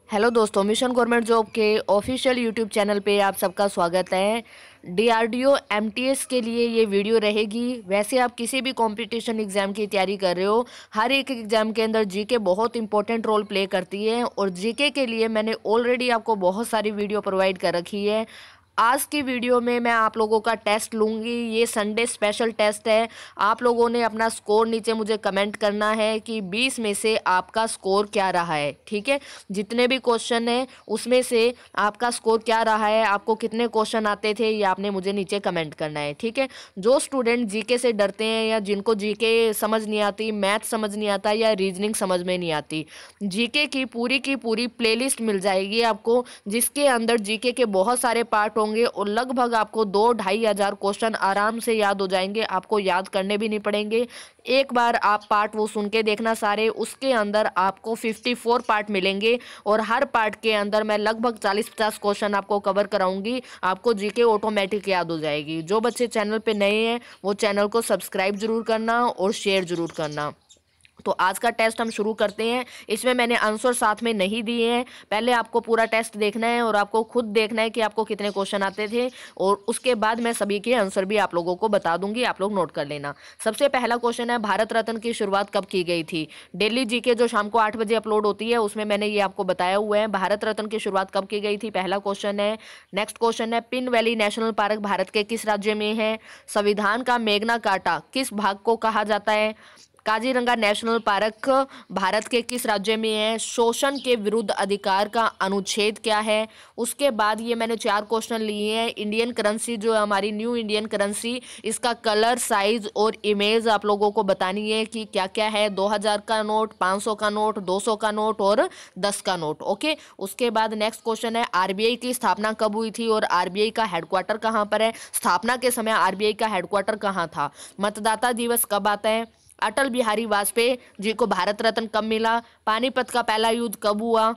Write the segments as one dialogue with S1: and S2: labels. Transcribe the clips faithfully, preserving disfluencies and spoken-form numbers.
S1: Hello दोस्तों, mission government job के official YouTube channel पे आप सबका स्वागत है। डीआरडीओ एमटीएस के लिए ये वीडियो रहेगी। वैसे आप किसी भी कंपटीशन एग्जाम की तैयारी कर रहे हो, हर एक एग्जाम के अंदर जीके बहुत इंपॉर्टेंट रोल प्ले करती है और जीके के लिए मैंने ऑलरेडी आपको बहुत सारी वीडियो प्रोवाइड कर रखी है। आज की वीडियो में मैं आप लोगों का टेस्ट लूँगी। ये संडे स्पेशल टेस्ट है। आप लोगों ने अपना स्कोर नीचे मुझे कमेंट करना है कि बीस में से आपका स्कोर क्या रहा है। ठीक है, जितने भी क्वेश्चन हैं उसमें से आपका स्कोर क्या रहा है, आपको कितने क्वेश्चन आते थे, ये आपने मुझे नीचे कमेंट करना है। ठीक है, जो स्टूडेंट जीके से डरते हैं या जिनको जीके समझ नहीं आती, मैथ समझ नहीं आता या रीजनिंग समझ में नहीं आती, जीके की पूरी की पूरी प्लेलिस्ट मिल जाएगी आपको, जिसके अंदर जीके के बहुत सारे पार्ट होंगे और लगभग आपको दो ढाई हजार क्वेश्चन आराम से याद हो जाएंगे। आपको याद करने भी नहीं पड़ेंगे। एक बार आप पार्ट वो सुन के देखना सारे, उसके अंदर आपको चौवन पार्ट मिलेंगे और हर पार्ट के अंदर मैं लगभग चालीस पचास क्वेश्चन आपको कवर कराऊंगी। आपको जीके ऑटोमेटिक याद हो जाएगी। जो बच्चे चैनल पे नए हैं वो चैनल को सब्सक्राइब जरूर करना और शेयर जरूर करना। तो आज का टेस्ट हम शुरू करते हैं। इसमें मैंने आंसर साथ में नहीं दिए हैं। पहले आपको पूरा टेस्ट देखना है और आपको खुद देखना है कि आपको कितने क्वेश्चन आते थे, और उसके बाद मैं सभी के आंसर भी आप लोगों को बता दूंगी। आप लोग नोट कर लेना। सबसे पहला क्वेश्चन है, भारत रत्न की शुरुआत कब की गई थी? डेली जीके जो शाम को आठ बजे अपलोड होती है उसमें मैंने ये आपको बताया हुआ है। भारत रत्न की शुरुआत कब की गई थी, पहला क्वेश्चन है। नेक्स्ट क्वेश्चन है, पिन वैली नेशनल पार्क भारत के किस राज्य में है? संविधान का मेग्ना कार्टा किस भाग को कहा जाता है? काजीरंगा नेशनल पार्क भारत के किस राज्य में है? शोषण के विरुद्ध अधिकार का अनुच्छेद क्या है? उसके बाद ये मैंने चार क्वेश्चन लिए हैं। इंडियन करेंसी जो है हमारी न्यू इंडियन करेंसी, इसका कलर, साइज और इमेज आप लोगों को बतानी है कि क्या क्या है। दो हज़ार का नोट, पाँच सौ का नोट, दो सौ का नोट और दस का नोट। ओके, उसके बाद नेक्स्ट क्वेश्चन है, आरबीआई की स्थापना कब हुई थी और आरबीआई का हेडक्वार्टर कहाँ पर है? स्थापना के समय आरबीआई का हेडक्वार्टर कहाँ था? मतदाता दिवस कब आता है? अटल बिहारी वाजपेयी जी को भारत रत्न कब मिला? पानीपत का पहला युद्ध कब हुआ?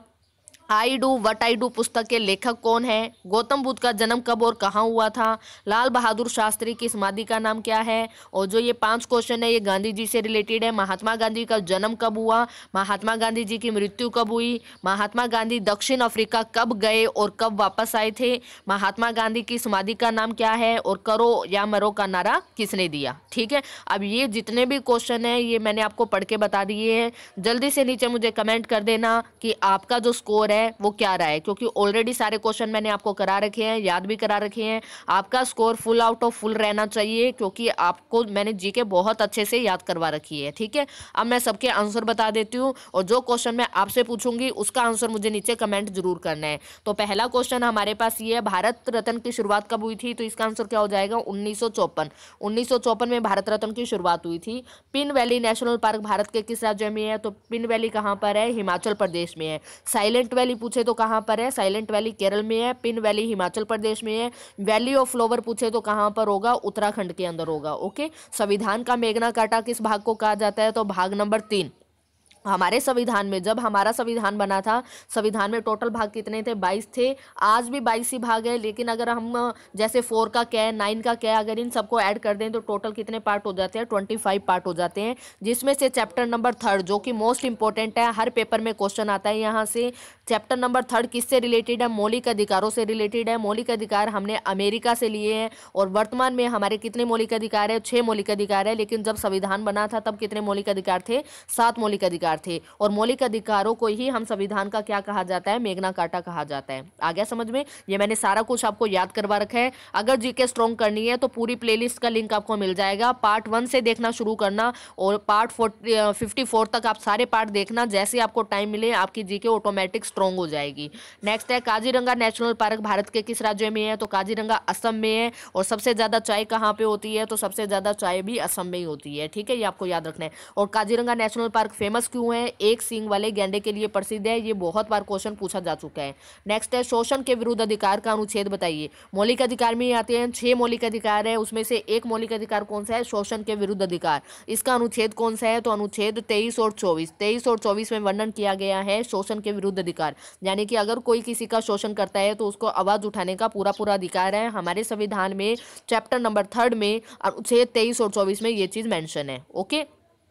S1: I do what I do पुस्तक के लेखक कौन है? गौतम बुद्ध का जन्म कब और कहाँ हुआ था? लाल बहादुर शास्त्री की समाधि का नाम क्या है? और जो ये पांच क्वेश्चन है ये गांधी जी से रिलेटेड है। महात्मा गांधी का जन्म कब हुआ? महात्मा गांधी जी की मृत्यु कब हुई? महात्मा गांधी दक्षिण अफ्रीका कब गए और कब वापस आए थे? महात्मा गांधी की समाधि का नाम क्या है? और करो या मरो का नारा किसने दिया? ठीक है, अब ये जितने भी क्वेश्चन है ये मैंने आपको पढ़ के बता दिए हैं। जल्दी से नीचे मुझे कमेंट कर देना कि आपका जो स्कोर है वो क्या रहा है, क्योंकि ऑलरेडी सारे क्वेश्चन मैंने आपको करा रखे हैं, याद भी करा रखे हैं। आपका score full out of full रहना चाहिए, क्योंकि आपको मैंने जीके बहुत अच्छे से याद करवा रखी है। ठीक है, अब मैं सबके आंसर बता देती हूँ और जो क्वेश्चन मैं आपसे पूछूंगी उसका आंसर मुझे नीचे कमेंट जरूर करना है। तो पहला क्वेश्चन हमारे पास ये है, भारत रत्न की शुरुआत कब हुई थी? तो इसका आंसर क्या हो जाएगा? उन्नीस सौ चौपन। उन्नीस सौ चौपन में भारत रत्न की शुरुआत हुई थी। पिन वैली नेशनल पार्क भारत के किस राज्य में है? तो पिन वैली कहाँ पर है? हिमाचल प्रदेश में है। साइलेंट वैली पूछे तो कहां पर है? साइलेंट वैली केरल में है। पिन वैली हिमाचल प्रदेश में है। वैली ऑफ फ्लावर पूछे तो कहां पर होगा? उत्तराखंड के अंदर होगा। ओके, संविधान का मेग्ना कार्टा किस भाग को कहा जाता है? तो भाग नंबर तीन। हमारे संविधान में, जब हमारा संविधान बना था, संविधान में टोटल भाग कितने थे? बाईस थे। आज भी बाईस ही भाग है, लेकिन अगर हम जैसे फोर का क्या है, नाइन का क्या है, अगर इन सबको ऐड कर दें तो टोटल कितने पार्ट हो जाते हैं? ट्वेंटी फाइव पार्ट हो जाते हैं, जिसमें से चैप्टर नंबर थर्ड जो कि मोस्ट इंपॉर्टेंट है, हर पेपर में क्वेश्चन आता है यहाँ से। चैप्टर नंबर थर्ड किससे रिलेटेड है? मौलिक अधिकारों से रिलेटेड है। मौलिक अधिकार हमने अमेरिका से लिए हैं और वर्तमान में हमारे कितने मौलिक अधिकार है? छह मौलिक अधिकार है, लेकिन जब संविधान बना था तब कितने मौलिक अधिकार थे? सात मौलिक अधिकार थे। और मौलिक अधिकारों को ही हम संविधान का क्या कहा जाता है? मेग्ना कार्टा कहा जाता है। आ गया समझ में? ये मैंने सारा कुछ आपको याद करवा रखा है। अगर जीके स्ट्रॉन्ग करनी है तो पूरी प्लेलिस्ट का लिंक आपको मिल जाएगा। पार्ट वन से देखना शुरू करना और पार्ट फिफ्टी फोर तक आप सारे पार्ट देखना। जैसे आपको टाइम मिले आपकी जीके ऑटोमेटिक स्ट्रॉन्ग हो जाएगी। नेक्स्ट है, काजीरंगा नेशनल पार्क भारत के किस राज्य में है? तो काजीरंगा असम में है। और सबसे ज्यादा चाय कहाँ पे होती है? तो सबसे ज्यादा चाय भी असम में ही होती है। ठीक है, ये आपको याद रखना है। और काजीरंगा नेशनल पार्क फेमस क्यों है? एक सींग वाले गैंडे के लिए प्रसिद्ध है। ये बहुत बार क्वेश्चन पूछा जा चुका है। नेक्स्ट है, शोषण के विरुद्ध अधिकार का अनुच्छेद बताइए। मौलिक अधिकार में आते हैं, छह मौलिक अधिकार है, उसमें से एक मौलिक अधिकार कौन सा है? शोषण के विरुद्ध अधिकार। इसका अनुच्छेद कौन सा है? तो अनुच्छेद तेईस और चौबीस। तेईस और चौबीस में वर्णन किया गया है शोषण के विरुद्ध अधिकार, यानी कि अगर कोई किसी का शोषण करता है तो उसको आवाज उठाने का पूरा पूरा अधिकार है। हमारे संविधान में चैप्टर नंबर थर्ड में अनुच्छेद तेईस और चौबीस में ये चीज मेंशन है। ओके,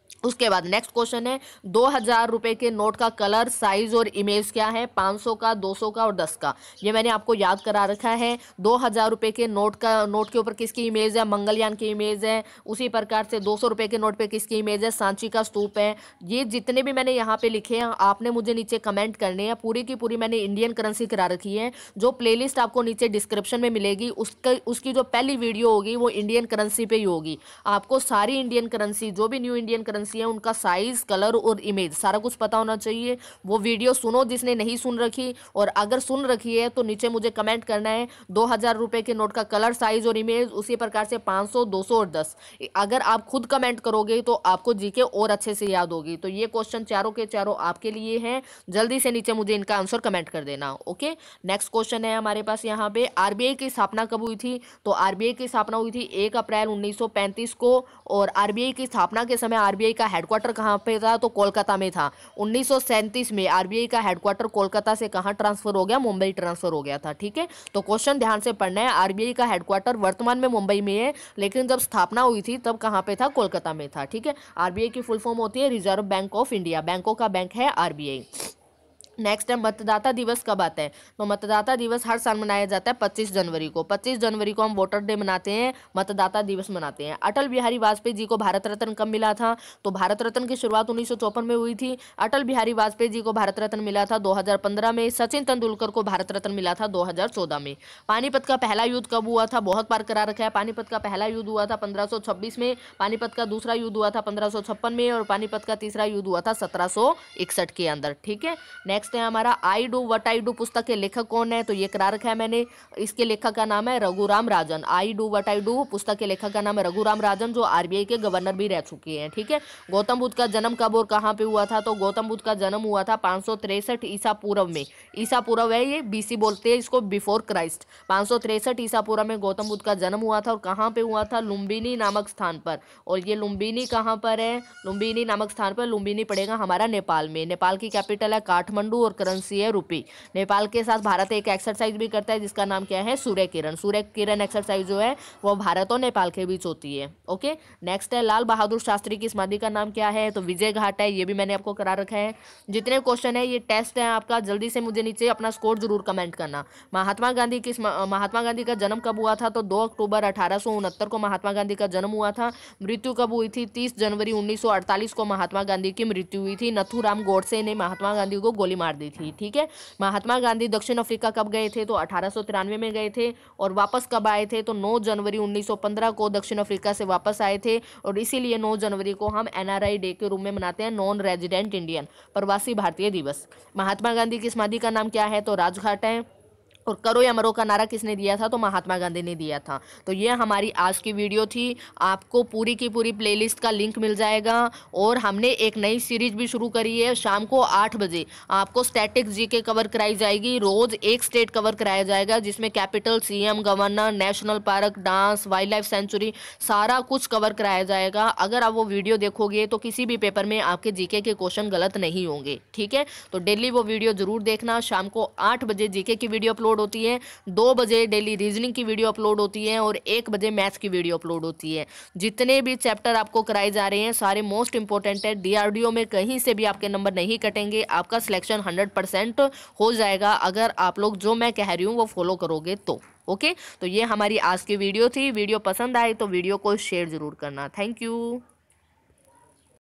S1: उसके बाद नेक्स्ट क्वेश्चन है दो हजार रुपए के नोट का कलर, साइज और इमेज क्या है, पाँच सौ का, दो सौ का और दस का। ये मैंने आपको याद करा रखा है। दो हजार रुपए के नोट का नोट के ऊपर किसकी इमेज है, मंगलयान की इमेज है। उसी प्रकार से दो सौ रुपए के नोट पे किसकी इमेज है, सांची का स्तूप है। ये जितने भी मैंने यहाँ पे लिखे हैं आपने मुझे नीचे कमेंट करने हैं। पूरी की पूरी मैंने इंडियन करेंसी करा रखी है। जो प्लेलिस्ट आपको नीचे डिस्क्रिप्शन में मिलेगी उसका उसकी जो पहली वीडियो होगी वो इंडियन करेंसी पे ही होगी। आपको सारी इंडियन करेंसी, जो भी न्यू इंडियन करेंसी है, उनका साइज, कलर और इमेज सारा कुछ पता होना चाहिए। वो वीडियो सुनो जिसने नहीं सुन रखी, और अगर सुन रखी है तो नीचे मुझे कमेंट करना है दो हजार रुपए के नोट का कलर, साइज और इमेज। उसी प्रकार से पाँच सौ, दो सौ और दस। अगर आप खुद कमेंट करोगे तो आपको जीके और अच्छे से याद होगी। तो ये क्वेश्चन चारों के चारों आपके लिए हैं। जल्दी से नीचे मुझे इनका आंसर कमेंट कर देना। ओके, नेक्स्ट क्वेश्चन है हमारे पास यहाँ पे, आरबीआई की स्थापना कब हुई थी। तो आरबीआई की स्थापना हुई थी एक अप्रैल उन्नीस सौ पैंतीस को। और आरबीआई की स्थापना के समय आरबीआई का हेडक्वार्टर कहाँ पे था, तो कोलकाता में था। उन्नीस सौ सैंतीस में आरबीआई का हेडक्वार्टर कोलकाता से कहाँ ट्रांसफर हो गया, मुंबई ट्रांसफर हो गया था। ठीक है, तो क्वेश्चन ध्यान से पढ़ना है। आरबीआई का हेडक्वार्टर वर्तमान में मुंबई में है, लेकिन जब स्थापना हुई थी तब कहाँ पे था, कोलकाता में था। ठीक है, आरबीआई की फुल फॉर्म होती है रिजर्व बैंक ऑफ इंडिया। बैंकों का बैंक है आरबीआई। नेक्स्ट है मतदाता दिवस कब आता है। तो मतदाता दिवस हर साल मनाया जाता है पच्चीस जनवरी को। पच्चीस जनवरी को हम वोटर डे मनाते हैं, मतदाता दिवस मनाते हैं। अटल बिहारी वाजपेयी जी को भारत रत्न कब मिला था। तो भारत रत्न की शुरुआत उन्नीस सौ चौपन में हुई थी। अटल बिहारी वाजपेयी जी को भारत रत्न मिला था दो हजार पंद्रह में। सचिन तेंदुलकर को भारत रत्न मिला था दो हजार चौदह में। पानीपत का पहला युद्ध कब हुआ था, बहुत बार करा रखा है। पानीपत का पहला युद्ध हुआ था पंद्रह सौ छब्बीस में। पानीपत का दूसरा युद्ध हुआ था पंद्रह सौ छप्पन में। और पानीपत का तीसरा युद्ध हुआ था सत्रह सौ इकसठ के अंदर। ठीक है, नेक्स्ट है हमारा I do what I do पुस्तक के लेखक कौन है। तो ये करा रखा है मैंने। इसके लेखक का नाम है Raghuram Rajan. I do what I do पुस्तक के लेखक का नाम है रघुराम राजन, जो आरबीआई के गवर्नर भी रह चुके हैं। ठीक है, गौतम बुद्ध का जन्म कब और कहाँ पे हुआ था। तो गौतम बुद्ध का जन्म हुआ था पाँच सौ तिरसठ ईसा पूर्व में। ईसा पूर्व है, ये बीसी बोलते हैं इसको, बिफोर क्राइस्ट। पाँच सौ तिरसठ ईसा पूर्व में गौतम बुद्ध का जन्म हुआ था। और कहाँ पे हुआ था, लुम्बिनी नामक स्थान पर। और ये लुम्बिनी कहाँ पर है, लुम्बिनी नामक स्थान पर। लुम्बिनी पड़ेगा हमारा नेपाल में। नेपाल की कैपिटल है काठमांडू और करेंसी है रुपी। नेपाल के साथ भारत एक एक्सरसाइज भी करता है जिसका नाम क्या है, सूर्य किरण। सूर्य किरण एक्सरसाइज जो है वो भारत और नेपाल के बीच होती है। ओके, नेक्स्ट है लाल बहादुर शास्त्री की समाधि का नाम क्या है। तो विजय घाट है, ये भी मैंने आपको करा रखा है। जितने क्वेश्चन है ये टेस्ट है आपका, जल्दी से मुझे नीचे अपना स्कोर जरूर कमेंट करना। महात्मा गांधी की महात्मा गांधी का जन्म कब हुआ था। तो दो अक्टूबर अठारह सौ उनहत्तर को महात्मा गांधी का जन्म हुआ था। मृत्यु कब हुई थी, तीस जनवरी उन्नीस सौ अड़तालीस को महात्मा गांधी की मृत्यु हुई थी। नथुराम गोडसे ने महात्मा गांधी को गोली मार दी थी। ठीक है, महात्मा गांधी दक्षिण अफ्रीका कब गए थे। तो अठारह सौ तिरानवे में गए थे। और वापस कब आए थे, तो नौ जनवरी उन्नीस सौ पंद्रह को दक्षिण अफ्रीका से वापस आए थे। और इसीलिए नौ जनवरी को हम एनआरआई डे के रूप में मनाते हैं, नॉन रेजिडेंट इंडियन, प्रवासी भारतीय दिवस। महात्मा गांधी की समाधि का नाम क्या है, तो राजघाट है। और करो या मरो का नारा किसने दिया था, तो महात्मा गांधी ने दिया था। तो ये हमारी आज की वीडियो थी। आपको पूरी की पूरी प्लेलिस्ट का लिंक मिल जाएगा। और हमने एक नई सीरीज भी शुरू करी है। शाम को आठ बजे आपको स्टैटिक्स जीके कवर कराई जाएगी। रोज एक स्टेट कवर कराया जाएगा, जिसमें capital, CM, governor, national park, dance, wildlife sanctuary, सारा कुछ कवर कराया जाएगा। अगर आप वो वीडियो देखोगे तो किसी भी पेपर में आपके जीके के क्वेश्चन गलत नहीं होंगे। ठीक है, तो डेली वो वीडियो जरूर देखना। शाम को आठ बजे जीके की वीडियो अपलोड होती है, दो बजे डेली रीजनिंग की वीडियो अपलोड होती है और एक बजे मैथ्स की वीडियो अपलोड होती है। जितने भी चैप्टर आपको कराए जा रहे हैं सारे मोस्ट इंपॉर्टेंट है। डीआरडीओ में कहीं से भी आपके नंबर नहीं कटेंगे। आपका सिलेक्शन हंड्रेड परसेंट हो जाएगा अगर आप लोग जो मैं कह रही हूँ वो फॉलो करोगे तो। ओके, तो ये हमारी आज की वीडियो थी। वीडियो पसंद आए तो वीडियो को शेयर जरूर करना। Thank you.